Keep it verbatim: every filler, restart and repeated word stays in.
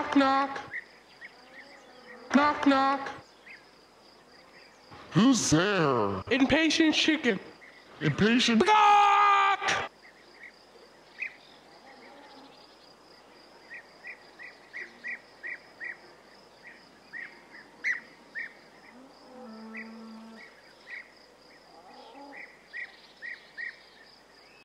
Knock, knock. Knock, knock. Who's there? Impatient chicken. Impatient? Gaaaaaak!